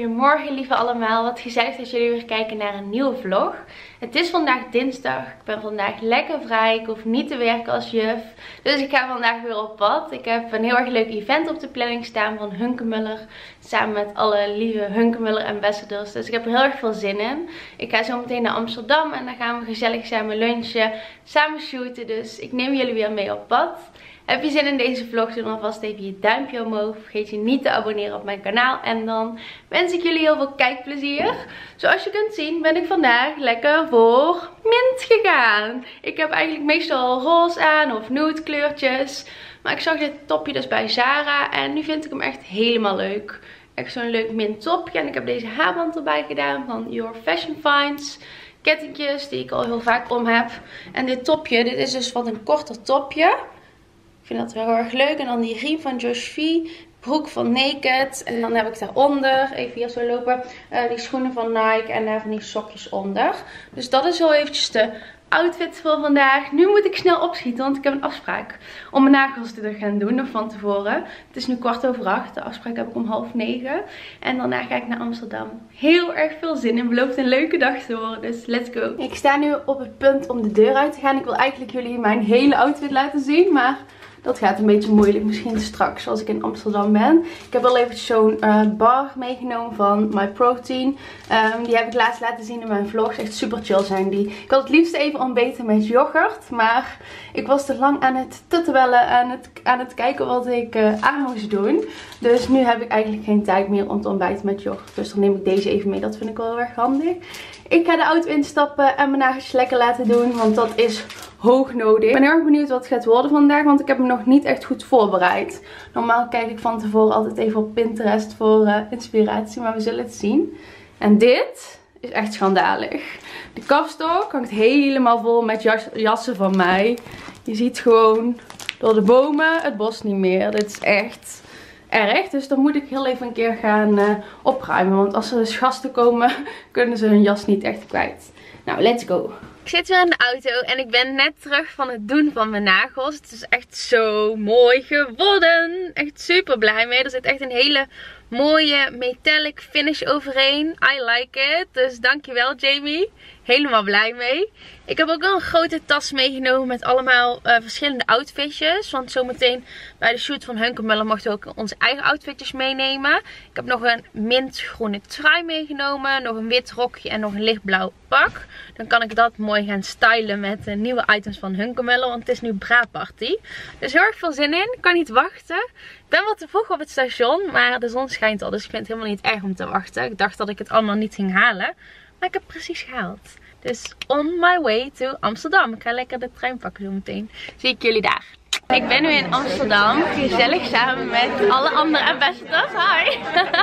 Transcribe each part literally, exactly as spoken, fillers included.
Goedemorgen lieve allemaal, wat gezellig dat jullie weer kijken naar een nieuwe vlog. Het is vandaag dinsdag, ik ben vandaag lekker vrij, ik hoef niet te werken als juf. Dus ik ga vandaag weer op pad. Ik heb een heel erg leuk event op de planning staan van Hunkemöller. Samen met alle lieve Hunkemöller ambassadors. Dus ik heb er heel erg veel zin in. Ik ga zo meteen naar Amsterdam en dan gaan we gezellig samen lunchen, samen shooten. Dus ik neem jullie weer mee op pad. Heb je zin in deze vlog? Doe dan vast even je duimpje omhoog. Vergeet je niet te abonneren op mijn kanaal. En dan wens ik jullie heel veel kijkplezier. Zoals je kunt zien ben ik vandaag lekker voor mint gegaan. Ik heb eigenlijk meestal roze aan of nude kleurtjes. Maar ik zag dit topje dus bij Zara. En nu vind ik hem echt helemaal leuk. Echt zo'n leuk mint topje. En ik heb deze haarband erbij gedaan van Your Fashion Finds. Kettingjes die ik al heel vaak om heb. En dit topje, dit is dus wat een korter topje. Ik vind dat wel heel erg leuk. En dan die riem van Josh V. Broek van Naked. En dan heb ik daaronder, even hier zo lopen, uh, die schoenen van Nike. En daar van die sokjes onder. Dus dat is wel eventjes de outfit voor vandaag. Nu moet ik snel opschieten, want ik heb een afspraak om mijn nagels te gaan doen, nog van tevoren. Het is nu kwart over acht. De afspraak heb ik om half negen. En daarna ga ik naar Amsterdam. Heel erg veel zin in. Belooft een leuke dag te worden. Dus let's go. Ik sta nu op het punt om de deur uit te gaan. Ik wil eigenlijk jullie mijn hele outfit laten zien, maar dat gaat een beetje moeilijk, misschien straks als ik in Amsterdam ben. Ik heb wel even zo'n uh, bar meegenomen van MyProtein. Um, die heb ik laatst laten zien in mijn vlogs. Echt super chill zijn die. Ik had het liefst even ontbeten met yoghurt. Maar ik was te lang aan het tuttewellen, aan het, aan het kijken wat ik uh, aan moest doen. Dus nu heb ik eigenlijk geen tijd meer om te ontbijten met yoghurt. Dus dan neem ik deze even mee. Dat vind ik wel heel erg handig. Ik ga de auto instappen en mijn nagels lekker laten doen. Want dat is hoog nodig. Ik ben heel erg benieuwd wat het gaat worden vandaag. Want ik heb me nog niet echt goed voorbereid. Normaal kijk ik van tevoren altijd even op Pinterest voor uh, inspiratie. Maar we zullen het zien. En dit is echt schandalig. De kapstok hangt helemaal vol met jas jassen van mij. Je ziet gewoon door de bomen het bos niet meer. Dit is echt erg. Dus dan moet ik heel even een keer gaan uh, opruimen. Want als er dus gasten komen, kunnen ze hun jas niet echt kwijt. Nou, let's go. Ik zit weer in de auto en ik ben net terug van het doen van mijn nagels. Het is echt zo mooi geworden. Echt super blij mee. Er zit echt een hele mooie metallic finish overheen. I like it. Dus dankjewel Jamie. Helemaal blij mee. Ik heb ook wel een grote tas meegenomen met allemaal uh, verschillende outfitjes. Want zometeen bij de shoot van Hunkemöller mochten we ook onze eigen outfitjes meenemen. Ik heb nog een mintgroene trui meegenomen. Nog een wit rokje en nog een lichtblauw pak. Dan kan ik dat mooi gaan stylen met de nieuwe items van Hunkemöller. Want het is nu braadparty. Dus heel erg veel zin in. Ik kan niet wachten. Ik ben wat te vroeg op het station. Maar de zon schijnt al. Dus ik vind het helemaal niet erg om te wachten. Ik dacht dat ik het allemaal niet ging halen. Maar ik heb het precies gehaald. Dus on my way to Amsterdam. Ik ga lekker de trein pakken zo meteen. Zie ik jullie daar. Ik ben nu in Amsterdam. Gezellig samen met alle andere ambassadors. Hi!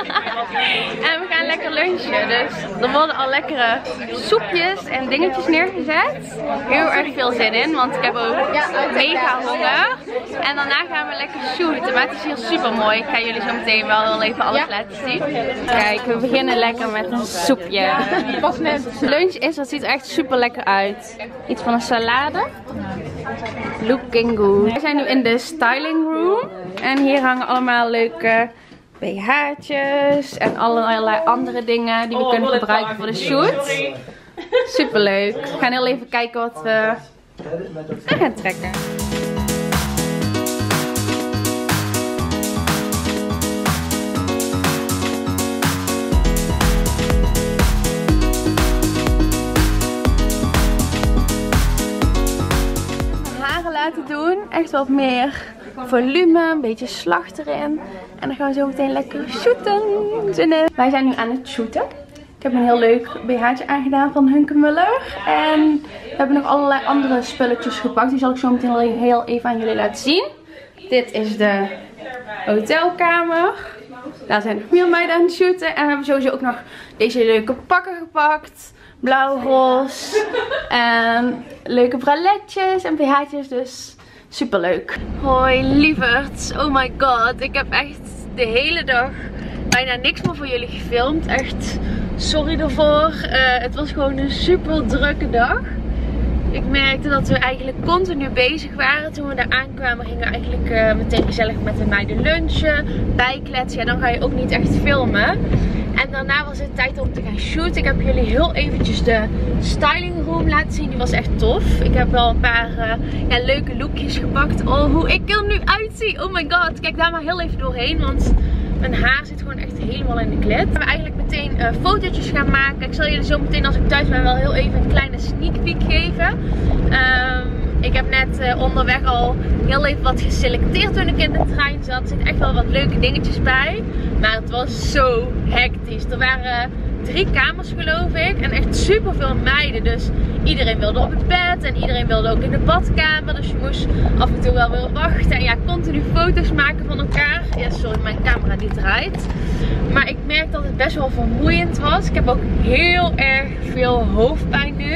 En we gaan lekker lunchen. Dus er worden al lekkere soepjes en dingetjes neergezet. Heel erg veel zin in. Want ik heb ook mega honger. En daarna gaan we lekker shooten. Maar het is hier super mooi. Ik ga jullie zo meteen wel heel even alles laten zien. Kijk, we beginnen lekker met een soepje. Lunch is, dat ziet er echt super lekker uit. Iets van een salade. Looking good. We zijn nu in de styling room. En hier hangen allemaal leuke B H'tjes. En allerlei andere dingen die we kunnen gebruiken voor de shoot. Super leuk. We gaan heel even kijken wat we aan gaan trekken. Laten doen. Echt wat meer volume, een beetje slag erin. En dan gaan we zo meteen lekker shooten. Zin in. Wij zijn nu aan het shooten. Ik heb een heel leuk B H'tje aangedaan van Hunkemöller. En we hebben nog allerlei andere spulletjes gepakt. Die zal ik zo meteen heel even aan jullie laten zien. Dit is de hotelkamer. Daar zijn nog meer meiden aan het shooten. En we hebben sowieso ook nog deze leuke pakken gepakt. Blauw, roze. En leuke braletjes en B H'tjes. Dus super leuk. Hoi lieverds. Oh my god. Ik heb echt de hele dag bijna niks meer voor jullie gefilmd. Echt sorry ervoor. Uh, het was gewoon een super drukke dag. Ik merkte dat we eigenlijk continu bezig waren. Toen we daar aankwamen gingen we eigenlijk uh, meteen gezellig met de meiden lunchen, bijkletsen. Ja, dan ga je ook niet echt filmen. En daarna was het tijd om te gaan shooten. Ik heb jullie heel eventjes de styling room laten zien. Die was echt tof. Ik heb wel een paar uh, ja, leuke lookjes gepakt. Oh, hoe ik er nu uitzie. Oh my god. Kijk daar maar heel even doorheen. Want mijn haar zit gewoon echt helemaal in de klit. We gaan eigenlijk meteen uh, fotootjes gaan maken. Ik zal jullie zo meteen als ik thuis ben wel heel even een kleine sneak peek geven. Um, ik heb net uh, onderweg al heel even wat geselecteerd toen ik in de trein zat. Er zitten echt wel wat leuke dingetjes bij. Maar het was zo hectisch. Er waren drie kamers geloof ik. En echt super veel meiden. Dus iedereen wilde op het bed. En iedereen wilde ook in de badkamer. Dus je moest af en toe wel weer wachten. En ja, continu foto's maken van elkaar. Ja, sorry, mijn camera die draait. Maar ik merk dat het best wel vermoeiend was. Ik heb ook heel erg veel hoofdpijn nu.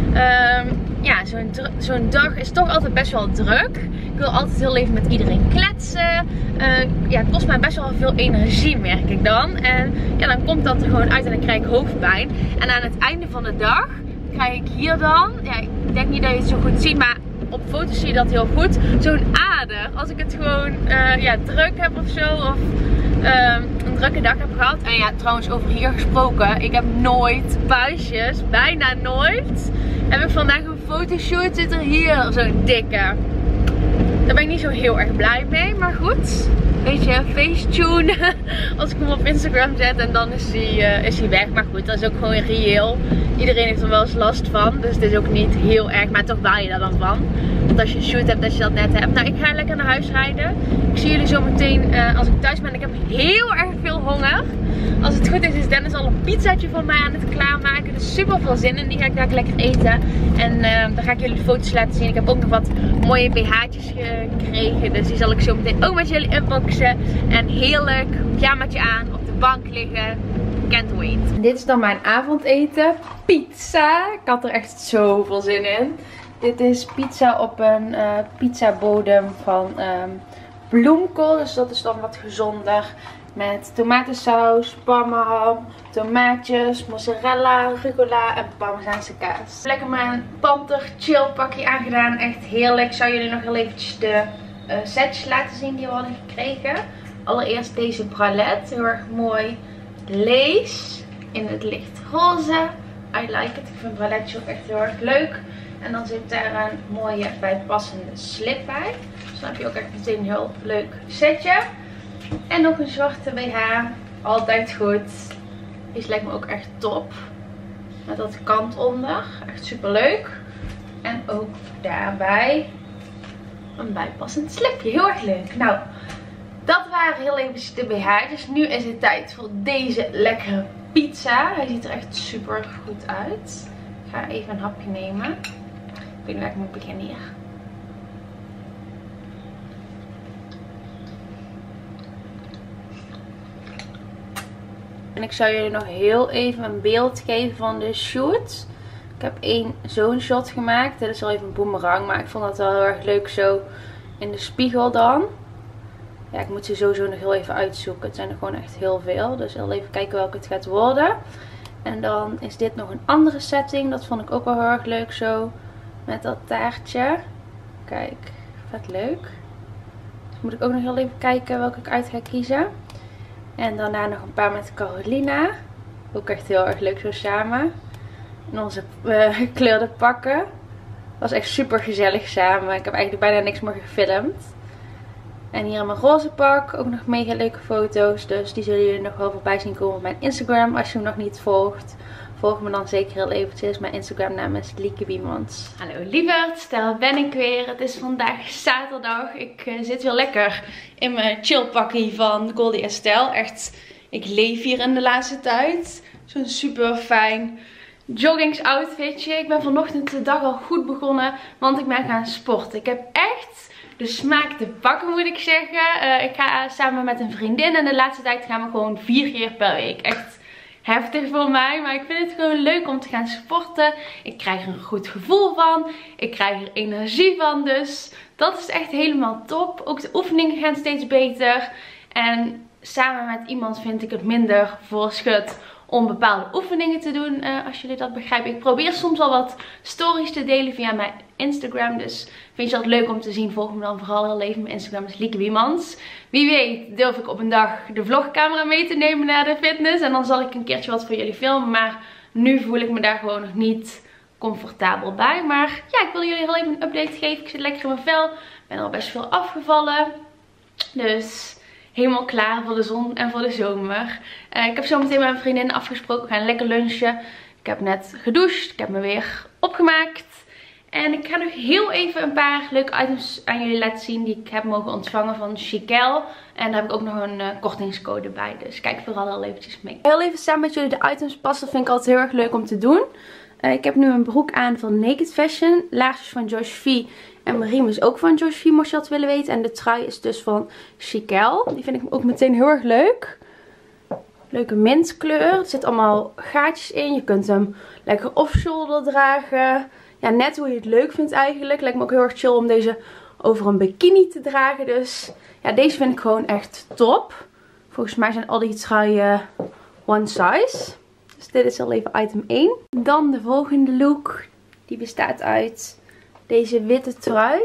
Um, ja, zo'n zo'n dag is toch altijd best wel druk. Ik wil altijd heel even met iedereen kletsen. Uh, ja, het kost mij best wel veel energie, merk ik dan. En ja, dan komt dat er gewoon uit en dan krijg ik hoofdpijn. En aan het einde van de dag krijg ik hier dan, ja, ik denk niet dat je het zo goed ziet, maar op foto's zie je dat heel goed. Zo'n ader. Als ik het gewoon uh, ja, druk heb of zo. Of uh, een drukke dag heb gehad. En ja, trouwens over hier gesproken. Ik heb nooit buisjes. Bijna nooit. Heb ik vandaag een fotoshoot. Zit er hier zo'n dikke. Daar ben ik niet zo heel erg blij mee. Maar goed. Weet je, Facetune. Als ik hem op Instagram zet en dan is hij, uh, is hij weg. Maar goed, dat is ook gewoon reëel. Iedereen heeft er wel eens last van. Dus het is ook niet heel erg. Maar toch baal je daar dan van. Want als je een shoot hebt, dat je dat net hebt. Nou, ik ga lekker naar huis rijden. Ik zie jullie zo meteen uh, als ik thuis ben. Ik heb heel erg veel honger. Als het goed is, is Dennis al een pizzaatje voor mij aan het klaarmaken. Dus super veel zin in. Die ga ik daar lekker eten. En uh, dan ga ik jullie de foto's laten zien. Ik heb ook nog wat mooie B H'tjes gekregen. Dus die zal ik zo meteen ook met jullie unboxen. En heerlijk pyjamaatje aan, op de bank liggen. Can't wait. Dit is dan mijn avondeten. Pizza. Ik had er echt zoveel zin in. Dit is pizza op een uh, pizzabodem van um, bloemkool. Dus dat is dan wat gezonder. Met tomatensaus, parmaham, tomaatjes, mozzarella, rucola en parmezaanse kaas. Lekker mijn panter chill pakje aangedaan. Echt heerlijk. Ik zou jullie nog heel eventjes de uh, setjes laten zien die we hadden gekregen. Allereerst deze bralette. Heel erg mooi lees. In het licht roze. I like it. Ik vind bralette ook echt heel erg leuk. En dan zit daar een mooie bijpassende slip bij. Dus dan heb je ook echt meteen een heel leuk setje. En nog een zwarte B H. Altijd goed. Deze lijkt me ook echt top. Met dat kant onder. Echt super leuk. En ook daarbij een bijpassend slipje. Heel erg leuk. Nou, dat waren heel even de B H'tjes. Nu is het tijd voor deze lekkere pizza. Hij ziet er echt super goed uit. Ik ga even een hapje nemen. Ik weet niet waar ik moet beginnen hier. En ik zou jullie nog heel even een beeld geven van de shoot. Ik heb één zo'n shot gemaakt. Dit is wel even een boomerang. Maar ik vond dat wel heel erg leuk zo in de spiegel dan. Ja, ik moet ze sowieso nog heel even uitzoeken. Het zijn er gewoon echt heel veel. Dus heel even kijken welke het gaat worden. En dan is dit nog een andere setting. Dat vond ik ook wel heel erg leuk zo. Met dat taartje. Kijk, vet leuk. Dus moet ik ook nog heel even kijken welke ik uit ga kiezen. En daarna nog een paar met Carolina. Ook echt heel erg leuk zo samen. En onze uh, gekleurde pakken. Was echt super gezellig samen. Ik heb eigenlijk bijna niks meer gefilmd. En hier in mijn roze pak. Ook nog mega leuke foto's. Dus die zullen jullie nog wel voorbij zien komen op mijn Instagram. Als je hem nog niet volgt. Volg me dan zeker heel eventjes. Mijn Instagram naam is Lieke Biemans. Hallo lieverd, daar ben ik weer. Het is vandaag zaterdag. Ik uh, zit weer lekker in mijn chillpakkie van Goldie Estelle. Echt, ik leef hier in de laatste tijd. Zo'n super fijn joggingsoutfitje. Ik ben vanochtend de dag al goed begonnen. Want ik ben gaan sporten. Ik heb echt de smaak te pakken, moet ik zeggen. Uh, ik ga samen met een vriendin. En de laatste tijd gaan we gewoon vier keer per week. Echt heftig voor mij, maar ik vind het gewoon leuk om te gaan sporten. Ik krijg er een goed gevoel van. Ik krijg er energie van, dus dat is echt helemaal top. Ook de oefeningen gaan steeds beter. En samen met iemand vind ik het minder voorschut om bepaalde oefeningen te doen, uh, als jullie dat begrijpen. Ik probeer soms al wat stories te delen via mijn Instagram. Dus vind je dat leuk om te zien, volg me dan vooral heel even. Mijn Instagram is Lieke Wiemans. Wie weet durf ik op een dag de vlogcamera mee te nemen naar de fitness. En dan zal ik een keertje wat voor jullie filmen. Maar nu voel ik me daar gewoon nog niet comfortabel bij. Maar ja, ik wil jullie heel even een update geven. Ik zit lekker in mijn vel. Ik ben al best veel afgevallen. Dus helemaal klaar voor de zon en voor de zomer. Uh, ik heb zo meteen met mijn vriendin afgesproken. We gaan lekker lunchen. Ik heb net gedoucht. Ik heb me weer opgemaakt. En ik ga nog heel even een paar leuke items aan jullie laten zien die ik heb mogen ontvangen van Chiquel. En daar heb ik ook nog een uh, kortingscode bij. Dus kijk vooral heel eventjes mee. Heel even samen met jullie de items passen. Dat vind ik altijd heel erg leuk om te doen. Uh, ik heb nu een broek aan van Naked Fashion. Laarsjes van Josh V. En mijn riem is ook van Josh V, mocht je dat willen weten. En de trui is dus van Chiquel. Die vind ik ook meteen heel erg leuk. Leuke mintkleur. Er zitten allemaal gaatjes in. Je kunt hem lekker off-shoulder dragen. Ja, net hoe je het leuk vindt eigenlijk. Lijkt me ook heel erg chill om deze over een bikini te dragen. Dus ja, deze vind ik gewoon echt top. Volgens mij zijn al die truien one size. Dus dit is al even item één. Dan de volgende look. Die bestaat uit deze witte trui.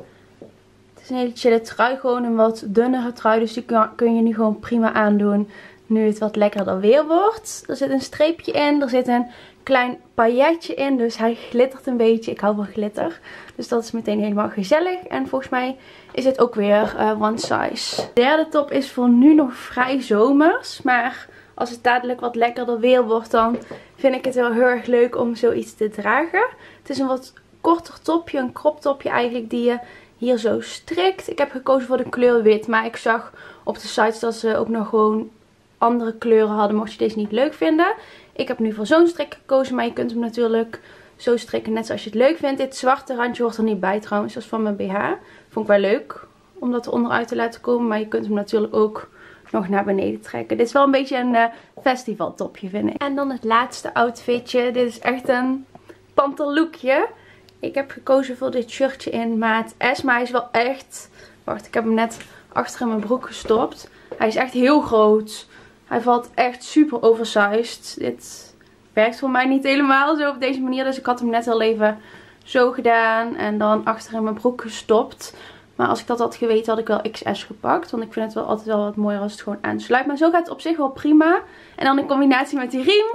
Het is een hele chille trui. Gewoon een wat dunnere trui. Dus die kun je nu gewoon prima aandoen. Nu het wat lekkerder weer wordt. Er zit een streepje in. Er zit een klein pailletje in. Dus hij glittert een beetje. Ik hou van glitter. Dus dat is meteen helemaal gezellig. En volgens mij is het ook weer uh, one size. De derde top is voor nu nog vrij zomers. Maar als het dadelijk wat lekkerder weer wordt, dan vind ik het wel heel erg leuk om zoiets te dragen. Het is een wat korter topje. Een crop topje eigenlijk die je hier zo strikt. Ik heb gekozen voor de kleur wit. Maar ik zag op de sites dat ze ook nog gewoon andere kleuren hadden, mocht je deze niet leuk vinden. Ik heb nu voor zo'n strik gekozen, maar je kunt hem natuurlijk zo strikken net zoals je het leuk vindt. Dit zwarte randje hoort er niet bij trouwens, dat is van mijn B H. Vond ik wel leuk om dat er onderuit te laten komen, maar je kunt hem natuurlijk ook nog naar beneden trekken. Dit is wel een beetje een uh, festivaltopje, vind ik. En dan het laatste outfitje. Dit is echt een panterlookje. Ik heb gekozen voor dit shirtje in maat S, maar hij is wel echt... Wacht, ik heb hem net achter in mijn broek gestopt. Hij is echt heel groot. Hij valt echt super oversized. Dit werkt voor mij niet helemaal zo op deze manier. Dus ik had hem net al even zo gedaan. En dan achter in mijn broek gestopt. Maar als ik dat had geweten had ik wel X S gepakt. Want ik vind het wel altijd wel wat mooier als het gewoon aansluit. Maar zo gaat het op zich wel prima. En dan in combinatie met die riem.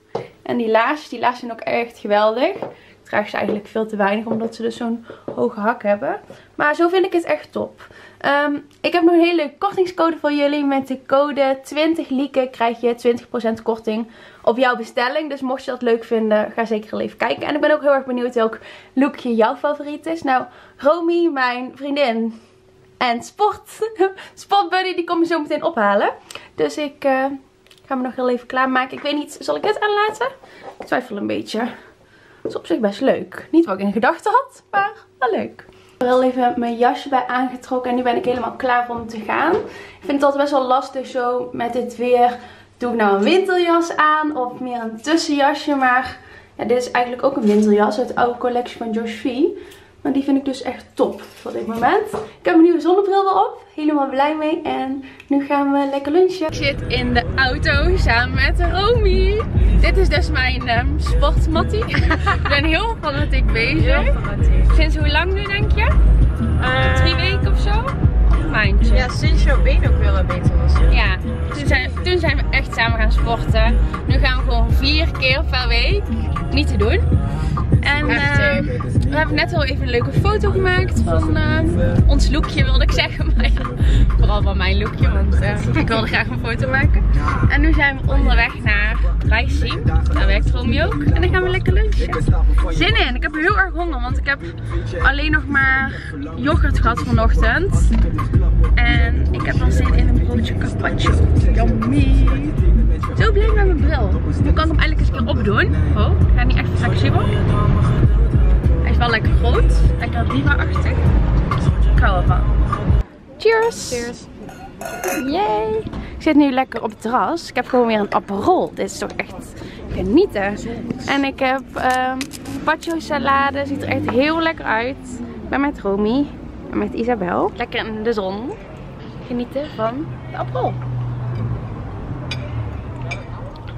En die laars. Die laars zijn ook echt geweldig. Ik draag ze eigenlijk veel te weinig. Omdat ze dus zo'n hoge hak hebben. Maar zo vind ik het echt top. Um, ik heb nog een hele leuke kortingscode voor jullie. Met de code twintig Lieke krijg je twintig procent korting op jouw bestelling. Dus mocht je dat leuk vinden, ga zeker even kijken. En ik ben ook heel erg benieuwd welk lookje jouw favoriet is. Nou, Romy, mijn vriendin en sport, sportbuddy, die komt me zo meteen ophalen. Dus ik uh, ga me nog heel even klaarmaken. Ik weet niet, zal ik dit aanlaten? Ik twijfel een beetje. Dat is op zich best leuk. Niet wat ik in gedachten had, maar wel leuk. Ik heb er heel even mijn jasje bij aangetrokken en nu ben ik helemaal klaar om te gaan. Ik vind het altijd best wel lastig zo met dit weer. Doe ik nou een winterjas aan of meer een tussenjasje? Maar ja, dit is eigenlijk ook een winterjas uit de oude collectie van Josh V. Maar die vind ik dus echt top voor dit moment. Ik heb een nieuwe zonnebril erop. Helemaal blij mee. En nu gaan we lekker lunchen. Ik zit in de auto samen met Romy. Dit is dus mijn um, sportmattie. Ik ben heel fanatiek bezig. Heel fanatiek. Sinds hoe lang nu denk je? Uh, Drie weken of zo? Een maandje. Ja, sinds jouw been ook weer beter was. Ja, ja toen, zijn, toen zijn we echt samen gaan sporten. Nu gaan we gewoon vier keer per week. Niet te doen. En uh, we hebben net al even een leuke foto gemaakt van uh, ons lookje, wilde ik zeggen. Maar ja, vooral van mijn lookje, want uh, ik wilde graag een foto maken. En nu zijn we onderweg naar Rijssie. Daar werkt Romy ook. En dan gaan we lekker lunchen. Zin in. Ik heb heel erg honger, want ik heb alleen nog maar yoghurt gehad vanochtend. En ik heb dan zin in een broodje carpaccio. Yummy. Zo blij met mijn bril. Nu kan ik hem eigenlijk eens een keer opdoen. Oh, ik ga niet echt flexibel. Hij is wel lekker groot. Lekker diva-achtig. Ik hou ervan. Cheers! Cheers! Yay! Ik zit nu lekker op het terras. Ik heb gewoon weer een Aperol. Dit is toch echt genieten. En ik heb uh, carpaccio salade. Ziet er echt heel lekker uit. Ik ben met Romy en met Isabel. Lekker in de zon. Genieten van de Aperol.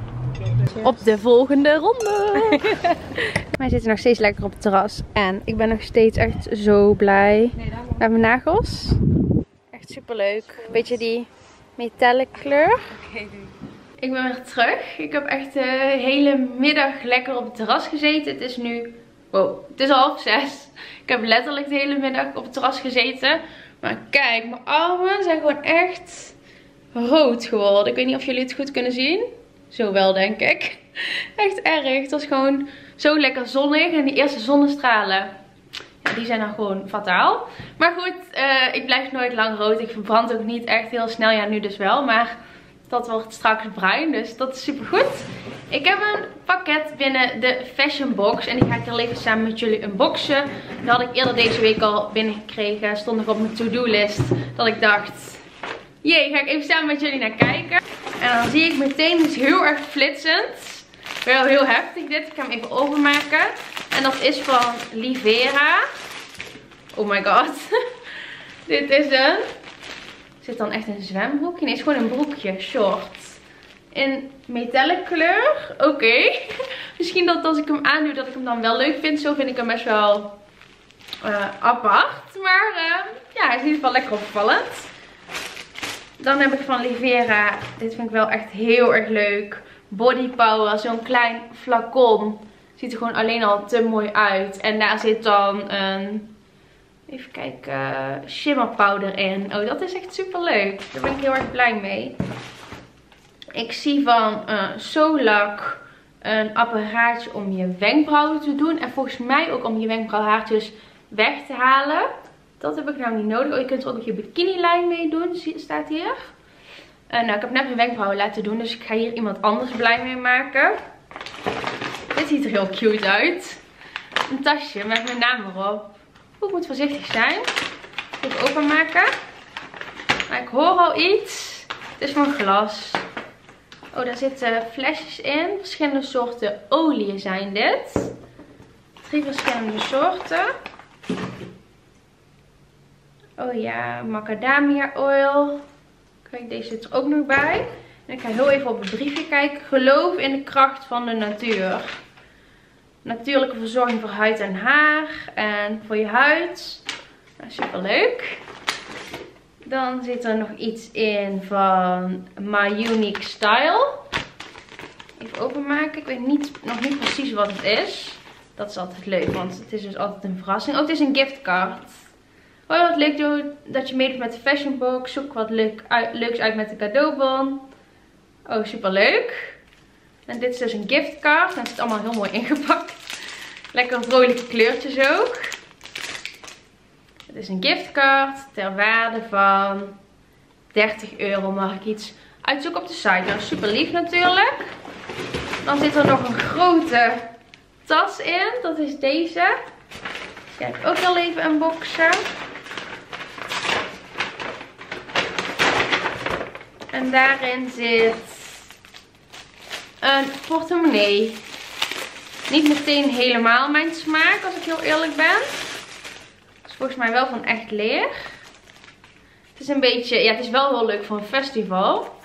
op de volgende ronde. Wij zitten nog steeds lekker op het terras. En ik ben nog steeds echt zo blij met mijn nagels. Echt super leuk. Beetje die metallic kleur. Ik ben weer terug. Ik heb echt de hele middag lekker op het terras gezeten. Het is nu... Wow, het is half zes. Ik heb letterlijk de hele middag op het terras gezeten. Maar kijk, mijn armen zijn gewoon echt rood geworden. Ik weet niet of jullie het goed kunnen zien. Zo wel, denk ik. Echt erg. Het was gewoon zo lekker zonnig. En die eerste zonnestralen, ja, die zijn dan gewoon fataal. Maar goed, uh, ik blijf nooit lang rood. Ik verbrand ook niet echt heel snel. Ja, nu dus wel. Maar dat wordt straks bruin. Dus dat is super goed. Ik heb een pakket binnen de Fashion Box. En die ga ik heel even samen met jullie unboxen. Dat had ik eerder deze week al binnengekregen. Stond nog op mijn to-do-list. Dat ik dacht... Jee, ga ik even samen met jullie naar kijken. En dan zie ik meteen iets heel erg flitsend. Wel heel heftig dit. Ik ga hem even openmaken. En dat is van Livera. Oh my god. Dit is een... Zit dan echt een zwembroekje? Nee, het is gewoon een broekje. Short. In metallic kleur. Oké. Okay. Misschien dat als ik hem aandoe dat ik hem dan wel leuk vind. Zo vind ik hem best wel uh, apart. Maar uh, ja, hij is in ieder geval lekker opvallend. Dan heb ik van Livera, dit vind ik wel echt heel erg leuk. Body Power, zo'n klein flacon. Ziet er gewoon alleen al te mooi uit. En daar zit dan een, even kijken, shimmer powder in. Oh, dat is echt super leuk. Daar ben ik heel erg blij mee. Ik zie van uh, Solak een apparaatje om je wenkbrauwen te doen. En volgens mij ook om je wenkbrauwhaartjes weg te halen. Dat heb ik nou niet nodig. Oh, je kunt er ook nog je bikini lijn mee doen, staat hier. Uh, nou, ik heb net mijn wenkbrauwen laten doen, dus ik ga hier iemand anders blij mee maken. Dit ziet er heel cute uit. Een tasje met mijn naam erop. Oeh, ik moet voorzichtig zijn. Even openmaken. Maar ik hoor al iets. Het is van glas. Oh, daar zitten flesjes in. Verschillende soorten oliën zijn dit. Drie verschillende soorten. Oh ja, macadamia oil. Kijk, deze zit er ook nog bij. En ik ga heel even op het briefje kijken. Geloof in de kracht van de natuur. Natuurlijke verzorging voor huid en haar. En voor je huid. Nou, super leuk. Dan zit er nog iets in van My Unique Style. Even openmaken. Ik weet niet, nog niet precies wat het is. Dat is altijd leuk, want het is dus altijd een verrassing. Oh, het is een giftcard. Oh, wat leuk dat je meedoet met de Fashion Box. Zoek wat leuk uit, leuks uit met de cadeaubon. Oh, super leuk. En dit is dus een giftcard. En het zit allemaal heel mooi ingepakt. Lekker vrolijke kleurtjes ook. Het is een giftcard ter waarde van dertig euro. Mag ik iets uitzoeken op de site. Nou, super lief natuurlijk. Dan zit er nog een grote tas in. Dat is deze. Die ga ik ook wel even unboxen. En daarin zit een portemonnee. Niet meteen helemaal mijn smaak, als ik heel eerlijk ben. Het is volgens mij wel van echt leer. Het is een beetje, ja, het is wel heel leuk voor een festival.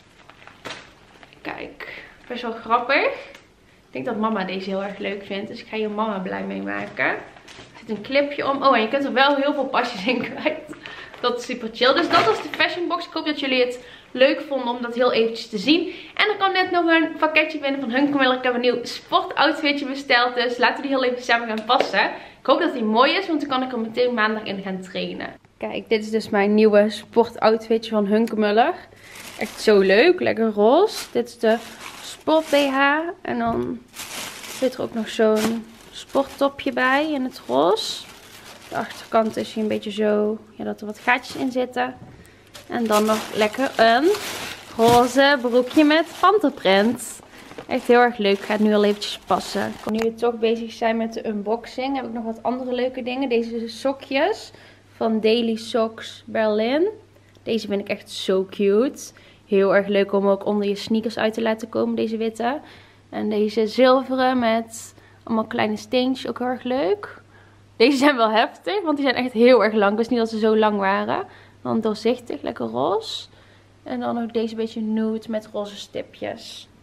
Kijk, best wel grappig. Ik denk dat mama deze heel erg leuk vindt, dus ik ga hier mama blij mee maken. Er zit een clipje om. Oh, en je kunt er wel heel veel pasjes in kwijt. Dat is super chill. Dus dat was de Fashion Box. Ik hoop dat jullie het leuk vonden om dat heel eventjes te zien. En er kwam net nog een pakketje binnen van Hunkemöller. Ik heb een nieuw sportoutfitje besteld. Dus laten we die heel even samen gaan passen. Ik hoop dat die mooi is, want dan kan ik er meteen maandag in gaan trainen. Kijk, dit is dus mijn nieuwe sportoutfitje van Hunkemöller. Echt zo leuk. Lekker roze. Dit is de sport B H. En dan zit er ook nog zo'n sporttopje bij in het roze. De achterkant is hier een beetje zo, ja, dat er wat gaatjes in zitten. En dan nog lekker een roze broekje met panterprint. Echt heel erg leuk. Gaat nu al eventjes passen. Nu we toch bezig zijn met de unboxing, heb ik nog wat andere leuke dingen. Deze sokjes van Daily Socks Berlin. Deze vind ik echt zo cute. Heel erg leuk om ook onder je sneakers uit te laten komen, deze witte. En deze zilveren met allemaal kleine steentjes, ook heel erg leuk. Deze zijn wel heftig, want die zijn echt heel erg lang. Ik wist niet dat ze zo lang waren. Dan doorzichtig, lekker roze. En dan ook deze beetje nude met roze stipjes.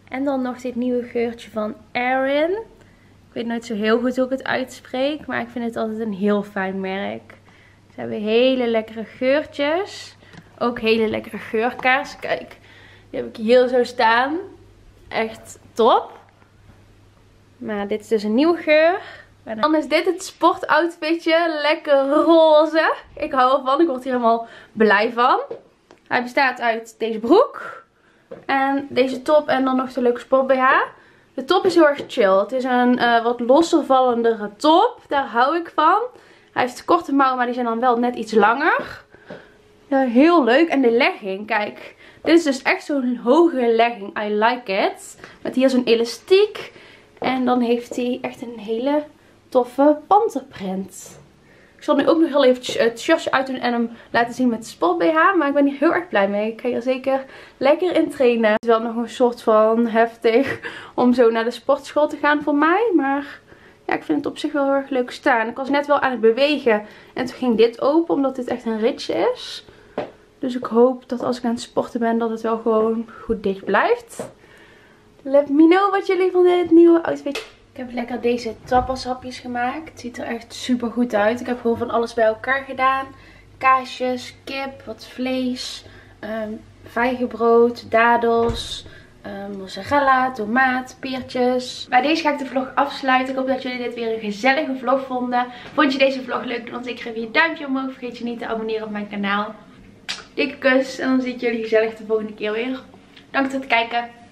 En dan nog dit nieuwe geurtje van Erin. Ik weet nooit zo heel goed hoe ik het uitspreek. Maar ik vind het altijd een heel fijn merk. Ze hebben hele lekkere geurtjes. Ook hele lekkere geurkaars. Kijk, die heb ik hier zo staan. Echt top. Maar dit is dus een nieuwe geur. En dan is dit het sportoutfitje. Lekker roze. Ik hou ervan. Ik word hier helemaal blij van. Hij bestaat uit deze broek. En deze top en dan nog de leuke sport B H. De top is heel erg chill. Het is een uh, wat losser vallendere top. Daar hou ik van. Hij heeft korte mouwen, maar die zijn dan wel net iets langer. Ja, heel leuk. En de legging, kijk. Dit is dus echt zo'n hoge legging. I like it. Met hier zo'n elastiek. En dan heeft hij echt een hele toffe panterprint. Ik zal nu ook nog heel eventjes het shirtje uitdoen en hem laten zien met de sport B H. Maar ik ben hier heel erg blij mee. Ik ga hier zeker lekker in trainen. Het is wel nog een soort van heftig om zo naar de sportschool te gaan voor mij. Maar ja, ik vind het op zich wel heel erg leuk staan. Ik was net wel aan het bewegen en toen ging dit open omdat dit echt een ritje is. Dus ik hoop dat als ik aan het sporten ben dat het wel gewoon goed dicht blijft. Let me know wat jullie van dit nieuwe outfit. Ik heb lekker deze tapashapjes gemaakt. Het ziet er echt super goed uit. Ik heb gewoon van alles bij elkaar gedaan. Kaasjes, kip, wat vlees, um, vijgenbrood, dadels, um, mozzarella, tomaat, peertjes. Bij deze ga ik de vlog afsluiten. Ik hoop dat jullie dit weer een gezellige vlog vonden. Vond je deze vlog leuk? Dan zeker even je duimpje omhoog. Vergeet je niet te abonneren op mijn kanaal. Dikke kus en dan zie ik jullie gezellig de volgende keer weer. Dank voor het kijken.